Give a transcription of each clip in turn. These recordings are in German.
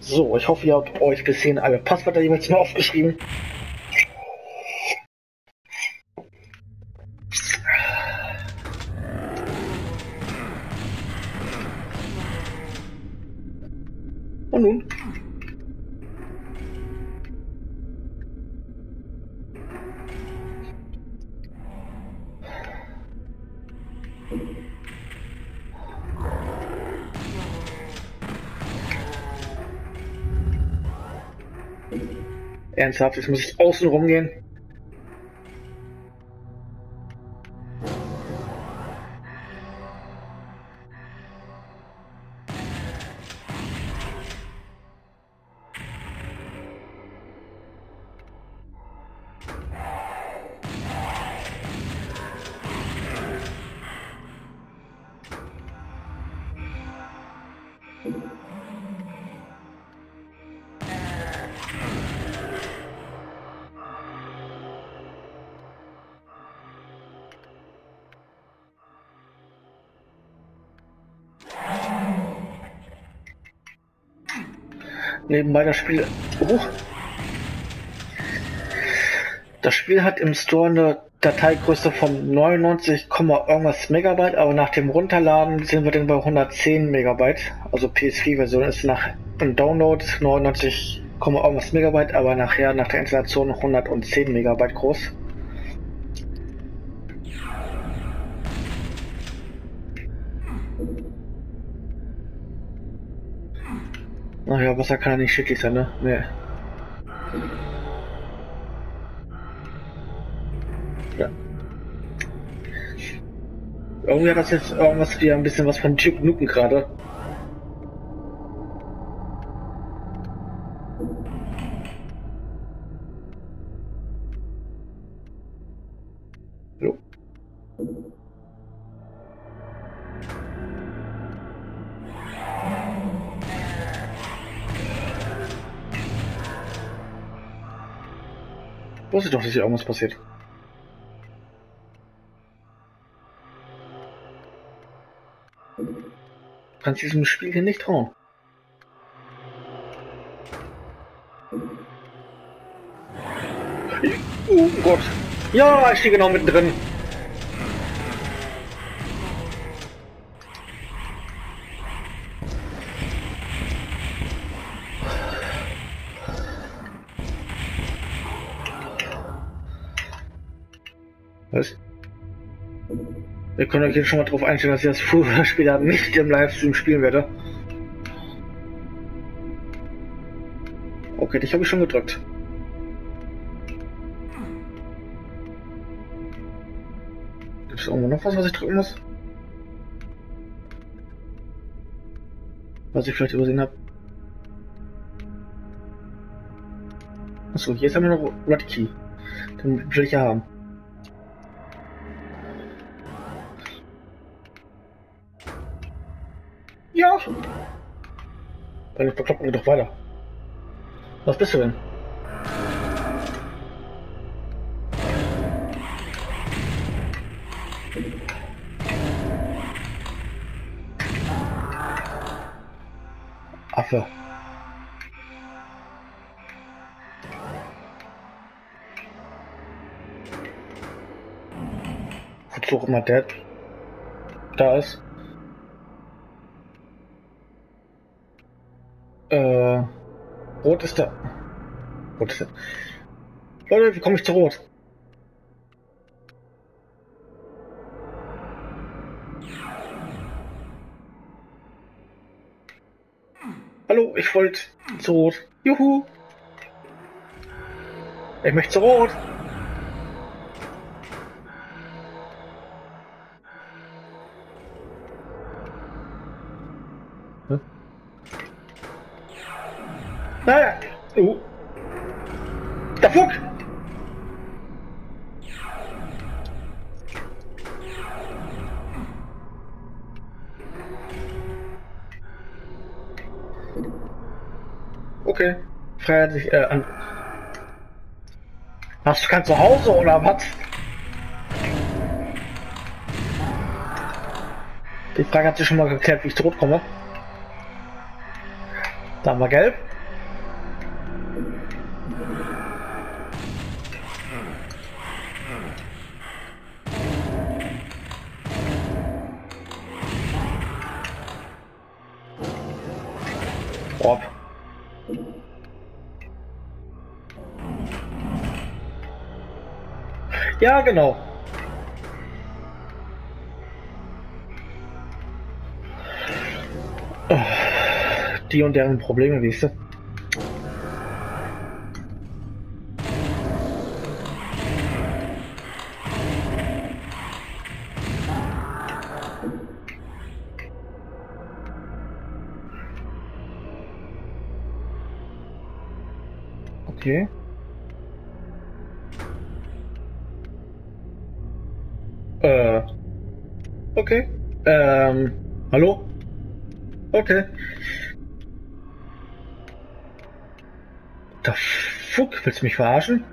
So, ich hoffe, ihr habt euch bis hierhin alle Passwörter jeweils mal aufgeschrieben. Und nun? Ernsthaft, jetzt muss ich außen rumgehen. Nebenbei das Spiel. Das Spiel hat im Store eine Dateigröße von 99, irgendwas Megabyte, aber nach dem Runterladen sind wir dann bei 110 Megabyte. Also PS4-Version ist nach im Download 99, irgendwas Megabyte, aber nachher nach der Installation 110 Megabyte groß. Naja, Wasser kann ja nicht schädlich sein, ne? Nee. Ja. Irgendwie hat das jetzt irgendwas wieder ein bisschen was von Duke Nukem gerade. So. Wusste doch, dass hier irgendwas passiert. Kannst diesem Spiel hier nicht trauen. Oh Gott. Ja, ich stehe genau mittendrin. Was? Wir können euch jetzt schon mal darauf einstellen, dass ich das früher später nicht im Livestream spielen werde. Okay, dich habe ich schon gedrückt. Gibt es irgendwo noch was ich drücken muss? Was ich vielleicht übersehen habe? Achso, jetzt haben wir noch Red Key. Den will ich ja haben. Ja! Dann verkloppen wir doch weiter. Was bist du denn? Affe. Wozu auch immer der da ist. Rot ist da. Rot ist da. Leute, wie komme ich zu Rot? Hallo, ich wollte zu Rot. Juhu! Ich möchte zu Rot. Hm? Naja. Der Fuck! Okay. Freiheit sich an. Hast du kein Zuhause oder was? Die Frage hat sich schon mal geklärt, wie ich zurückkomme. Da haben wir gelb. Orb. Ja, genau. Die und deren Probleme, siehst du. Okay. Okay. Hallo? Okay. Der Fuck, willst du mich verarschen?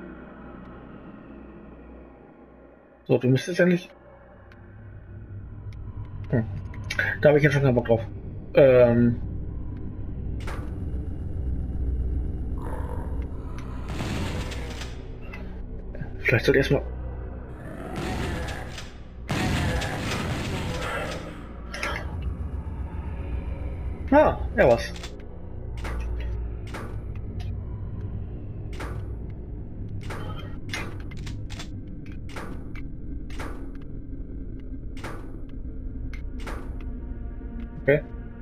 So, du müsstest ja nicht. Da habe ich jetzt schon keinen Bock drauf. Vielleicht sollte erstmal. Ah, ja was. Okay.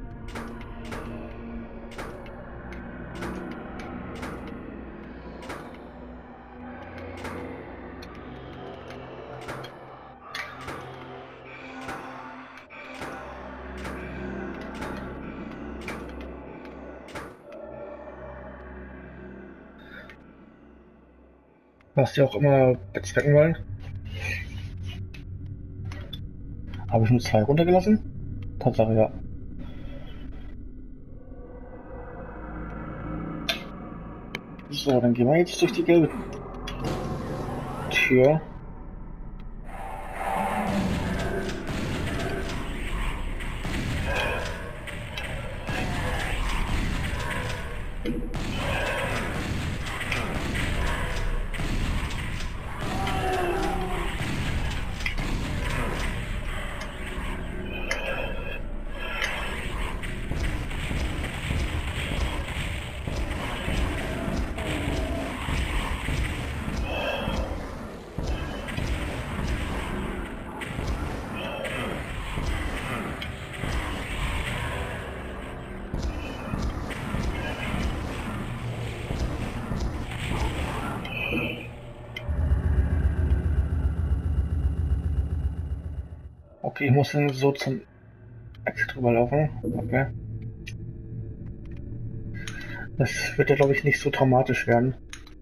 Was die auch immer bezwecken wollen. Habe ich nur 2 runtergelassen? Tatsache, ja. So, dann gehen wir jetzt durch die gelbe Tür. Okay, ich muss dann so zum Exit drüber laufen. Okay. Das wird ja, glaube ich, nicht so traumatisch werden.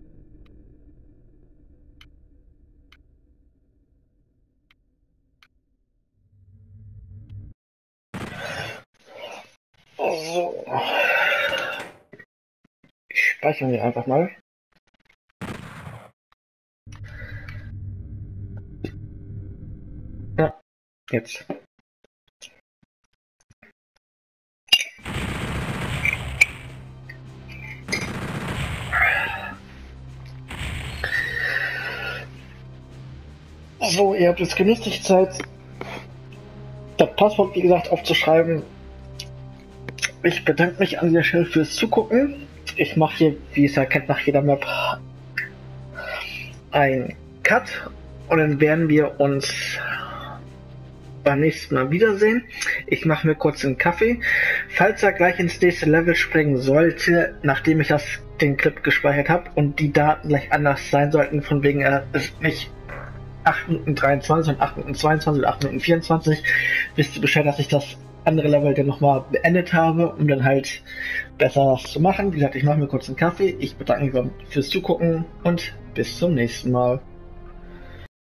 So. Speichern wir einfach mal. Ja, jetzt. So, ihr habt jetzt genüsslich Zeit, das Passwort, wie gesagt, aufzuschreiben. Ich bedanke mich an dieser Stelle fürs Zugucken. Ich mache hier, wie es erkennt, nach jeder Map ein Cut und dann werden wir uns beim nächsten Mal wiedersehen. Ich mache mir kurz einen Kaffee. Falls er gleich ins nächste Level springen sollte, nachdem ich den Clip gespeichert habe und die Daten gleich anders sein sollten, von wegen er ist nicht 8 Minuten 23 und 8 Minuten 22 und 8 Minuten 24, wisst ihr Bescheid, dass ich das andere Level dann nochmal beendet habe, um dann halt besser was zu machen. Wie gesagt, ich mache mir kurz einen Kaffee. Ich bedanke mich fürs Zugucken und bis zum nächsten Mal.